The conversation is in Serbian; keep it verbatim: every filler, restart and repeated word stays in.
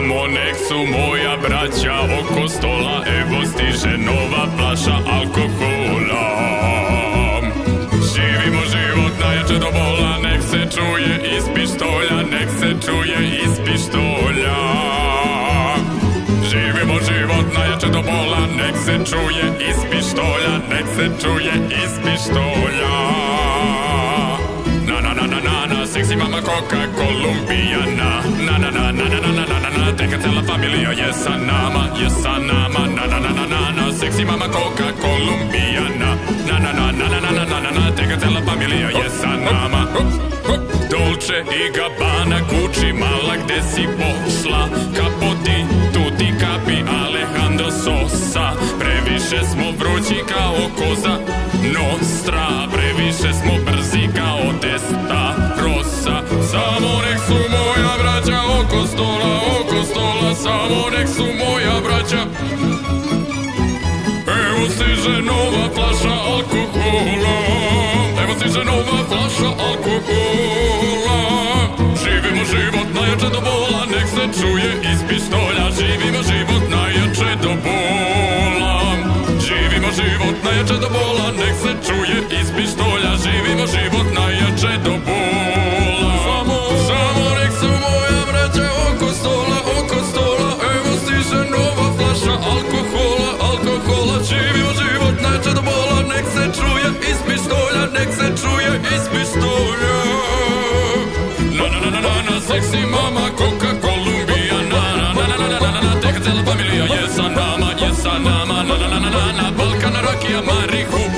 Samo nek su moja braća oko stola, evo stiže nova flaša alkohola. Živimo život najjače do bola, nek se čuje iz pištolja, nek se čuje iz pištolja. Živimo život najjače do bola, nek se čuje iz pištolja, nek se čuje iz pištolja. Na na na na na na, seksi mama koka kolumbijana. Na na na na na na na na na, teka cela familija je sa nama, je sa nama. Na na na na na na, seksi mama koka kolumbijana. Na na na na na na na na na, teka cela familija je sa nama. Dolce i Gabbana, Gucci, mala gde si pošla? Kapoti, tuti kapi, Alejandro Sosa. Previše smo vrući kao koza Nostra, previše smo brzi kao testa Rosa. Samo nek su moja braća oko stola, oko stola. Samo nek su moja braća. Evo stiže nova flaša alkohola, evo stiže nova flaša alkohola. Živimo život najjače do bola, nek se čuje iz pištolja. Živimo život najjače do bola. Živimo život najjače do bola, nek se čuje iz pištolja. Živimo život najjače do bola. Samo, samo nek su moja braća oko stola, oko stola. Evo stiže nova flaša alkohola, alkohola. Živimo život najjače do bola, nek se čuje iz pištolja, nek se čuje iz pištolja. Na na na na na na, seksi mama koka kolumbijana. Na na na na na na na, teka cela familija je sa nama, je sa nama. Na na na na na na, Balkan, rakija, marihuana.